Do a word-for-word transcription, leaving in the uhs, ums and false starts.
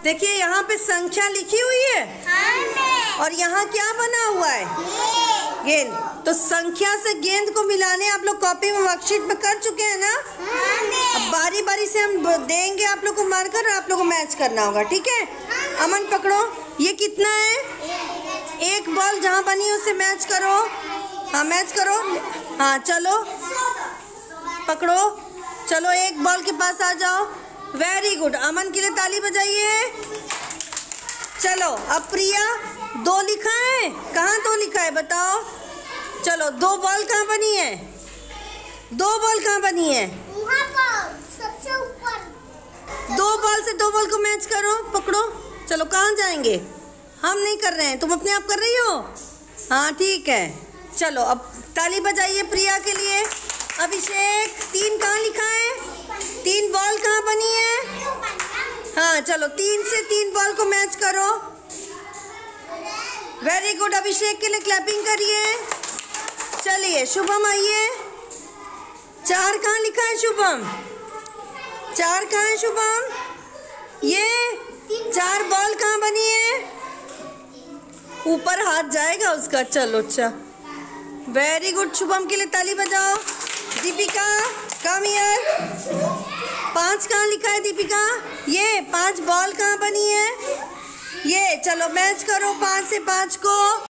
देखिए यहाँ पे संख्या लिखी हुई है और यहाँ क्या बना हुआ है, गेंद। तो संख्या से गेंद को मिलाने आप लोग कॉपी में वर्कशीट में कर चुके हैं ना। अब बारी बारी से हम देंगे आप लोग को मार्कर और आप लोग को मैच करना होगा, ठीक है। अमन पकड़ो, ये कितना है, एक बॉल जहाँ बनी उसे मैच करो। हाँ मैच करो, हाँ चलो पकड़ो, चलो एक बॉल के पास आ जाओ। वेरी गुड, अमन के लिए ताली बजाइए। चलो अब प्रिया, दो लिखा है, कहाँ दो लिखा है बताओ। चलो दो बॉल कहाँ बनी है, दो बॉल कहाँ बनी है, सबसे ऊपर। दो बॉल से दो बॉल को मैच करो, पकड़ो। चलो कहाँ जाएंगे, हम नहीं कर रहे हैं, तुम अपने आप कर रही हो। हाँ ठीक है, चलो अब ताली बजाइए प्रिया के लिए। अभिषेक, तीन कहाँ लिखा है, तीन बॉल कहाँ बनी है। हाँ चलो तीन से तीन बॉल को मैच करो। वेरी गुड, अभिषेक के लिए क्लैपिंग करिए। चलिए शुभम आइए, चार कहाँ लिखा है शुभम, चार कहाँ है शुभम, ये चार बॉल कहाँ बनी है, ऊपर हाथ जाएगा उसका। चलो अच्छा, वेरी गुड, शुभम के लिए ताली बजाओ। दीपिका कम हियर, पांच कहाँ लिखा है दीपिका, ये पांच बॉल कहाँ बनी है, ये चलो मैच करो पांच से पांच को।